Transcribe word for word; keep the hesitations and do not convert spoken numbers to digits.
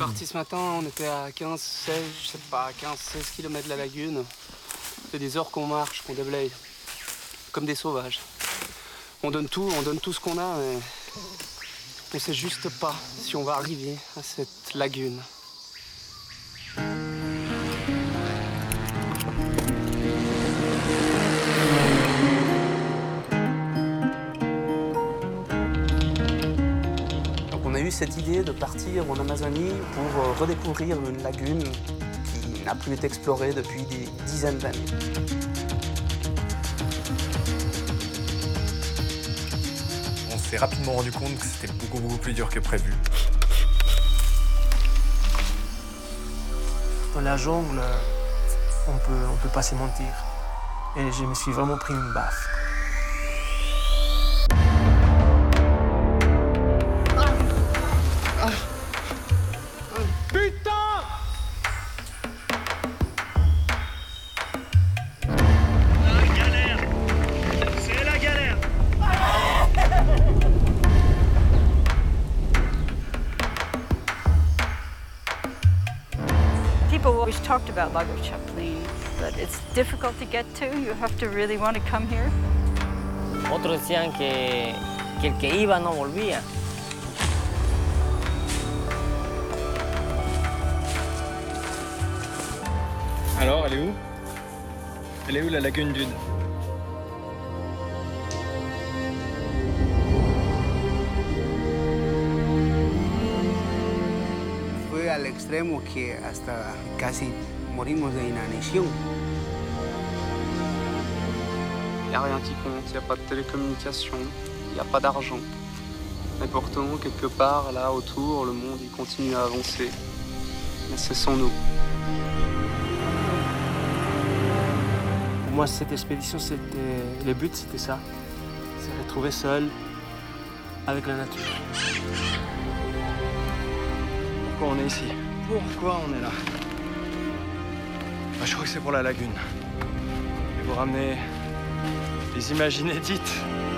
parti ce matin, on était à quinze, seize, je sais pas, quinze, seize kilomètres de la lagune. C'est des heures qu'on marche, qu'on déblaye, comme des sauvages. On donne tout, on donne tout ce qu'on a, mais on sait juste pas si on va arriver à cette lagune. On a eu cette idée de partir en Amazonie pour redécouvrir une lagune qui n'a plus été explorée depuis des dizaines d'années. On s'est rapidement rendu compte que c'était beaucoup, beaucoup plus dur que prévu. Dans la jungle, on peut, on peut pas se mentir. Et je me suis vraiment pris une baffe. People always talked about Lago Chaplin, but it's difficult to get to. You have to really want to come here. Otros decían que, que el que iba no volvía. Alors, elle est où? Elle est où la lagune d'Ude? Fue al extremo que hasta casi morimos de inanición. Il n'y a rien qui compte, il n'y a pas de télécommunication, il n'y a pas d'argent. Mais pourtant, quelque part, là autour, le monde il continue à avancer. Mais c'est sans nous. Pour moi, cette expédition, c'était le but, c'était ça. C'est retrouver seul avec la nature. Pourquoi on est ici? Pourquoi on est là? Bah, je crois que c'est pour la lagune. Et vous ramener les images inédites